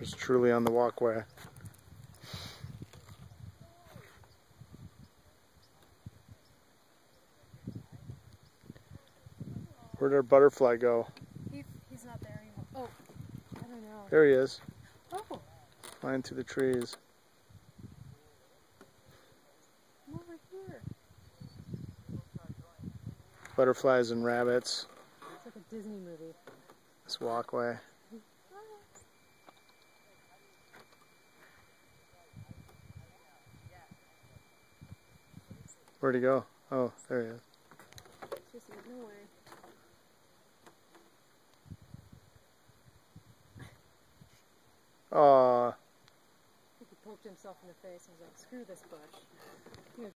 is truly on the walkway. Where'd our butterfly go? He's not there anymore. Oh, I don't know. There he is. Oh. Flying through the trees. I'm over here. Butterflies and rabbits. It's like a Disney movie. This walkway. Where'd he go? Oh, there he is. Just eating away. Aww. He poked himself in the face and was like, screw this bush.